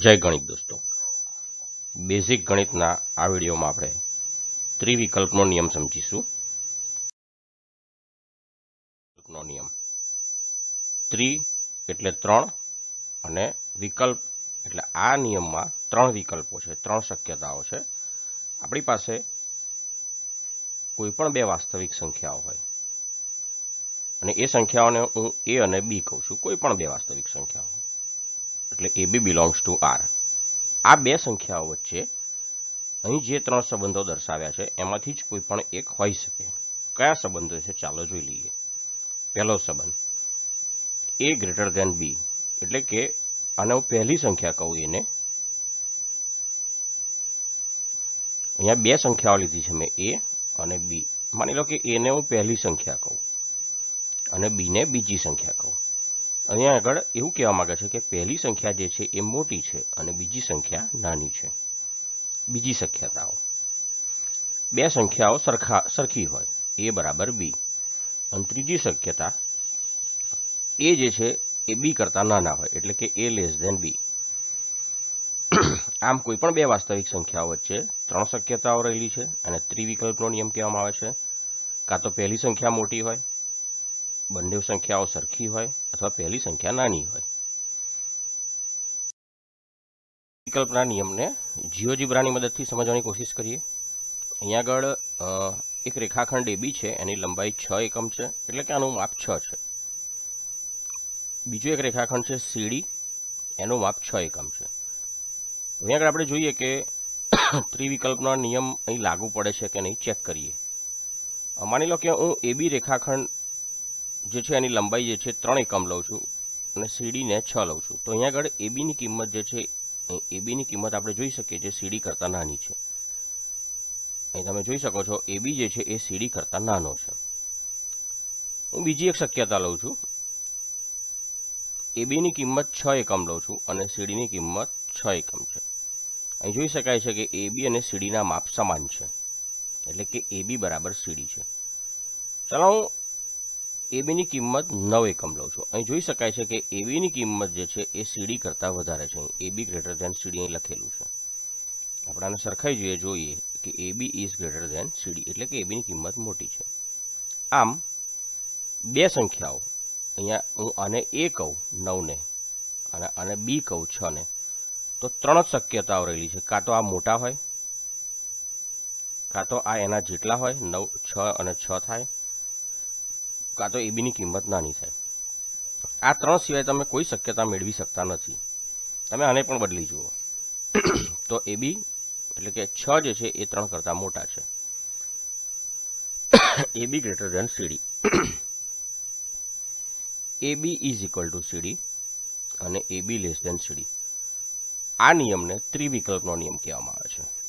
જય ગણિત દોસ્તો, બેઝિક ગણિતના આ વિડીયોમાં આપણે ત્રિવિકલ્પનો નિયમ સમજીશું. નિયમ ત્રિ એટલે 3 અને વિકલ્પ એટલે આ નિયમમાં 3 વિકલ્પો છે, 3 શક્યતાઓ છે. આપણી પાસે કોઈ પણ બે વાસ્તવિક સંખ્યાઓ હોય અને એ સંખ્યાઓને હું a અને b કહું છું. કોઈ પણ બે વાસ્તવિક સંખ્યાઓ એટલે ab બિલોંગ્સ ટુ r. આ બે સંખ્યાઓ વચ્ચે અહીં જે 3 સંબંધો દર્શાવ્યા છે એમાંથી જ કોઈ પણ એક હોઈ શકે. કયા સંબંધો છે ચાલો જોઈ લઈએ. પહેલો સંબંધ a ગ્રેટર ધેન b, એટલે કે આને હું પહેલી સંખ્યા કહું. એને અહીંયા બે સંખ્યાઓ લીધી છે મેં, a અને b. માની લો કે a ને હું પહેલી સંખ્યા કહું અને b ને બીજી સંખ્યા કહું. અહીંયા આગળ એવું કહેવા માંગે છે કે પહેલી સંખ્યા જે છે એ મોટી છે અને બીજી સંખ્યા નાની છે. બીજી શક્યતાઓ, બે સંખ્યાઓ સરખી હોય, a બરાબર b. અને ત્રીજી શક્યતા a જે છે એ b કરતાં નાના હોય, એટલે કે a લેસ ધેન b. આમ કોઈ પણ બે વાસ્તવિક સંખ્યાઓ વચ્ચે 3 શક્યતાઓ રહેલી છે અને ત્રિવિકલ્પનો નિયમ કહેવામાં આવે છે. કાં તો પહેલી સંખ્યા મોટી હોય, બંને સંખ્યાઓ સરખી હોય, અથવા પહેલી સંખ્યા નાની હોય. વિકલ્પના નિયમને જીઓજીબ્રાની મદદથી સમજવાની કોશિશ કરીએ. અહીંયા આગળ એક રેખાખંડ AB છે, એની લંબાઈ 6 એકમ છે, એટલે કે આનું માપ 6 છે. બીજો એક રેખાખંડ છે CD, એનું માપ 6 એકમ છે. અહીંયા આગળ આપણે જોઈએ કે ત્રિવિકલ્પનો નિયમ અહીં લાગુ પડે છે કે નહીં, ચેક કરીએ. માની લો કે હું AB રેખાખંડ જે છે એની લંબાઈ જે છે 3 એકમ લઉં છું અને CDને 6 લઉં છું. તો અહીંયા આગળ ABની કિંમત જે છે, ABની કિંમત આપણે જોઈ શકીએ જે CD કરતાં નાની છે. અહીં તમે જોઈ શકો છો AB જે છે એ CD કરતાં નાનો છે. હું બીજી એક શક્યતા લઉં છું. ABની કિંમત 6 એકમ લઉં છું અને CDની કિંમત 6 એકમ છે. અહીં જોઈ શકાય છે કે AB અને CDના માપ સમાન છે, એટલે કે AB બરાબર CD છે. ચાલો હું ABની કિંમત 9 એકમ લઉં છું. અહીં જોઈ શકાય છે કે ABની કિંમત જે છે એ CD કરતાં વધારે છે. AB ગ્રેટર ધેન CD અહીં લખેલું છે. આપણે આને સરખાઈ જોઈએ કે AB is greater than CD, એટલે કે ABની કિંમત મોટી છે. આમ બે સંખ્યાઓ, અહીંયા હું આને A કહું 9ને અને આને B કહું 6ને, તો 3 જ શક્યતાઓ રહેલી છે. કાં તો આ મોટા હોય, કાં તો આ એના જેટલા હોય, 9 6 અને 6 થાય, કાં તો ABની કિંમત નાની થાય. આ 3 સિવાય તમે કોઈ શક્યતા મેળવી શકતા નથી. તમે આને પણ બદલી જુઓ તો AB એટલે કે 6 જે છે એ 3 કરતાં મોટા છે. AB greater than CD. AB is equal to CD અને AB લેસ ધેન CD. આ નિયમને ત્રિવિકલ્પનો નિયમ કહેવામાં આવે છે.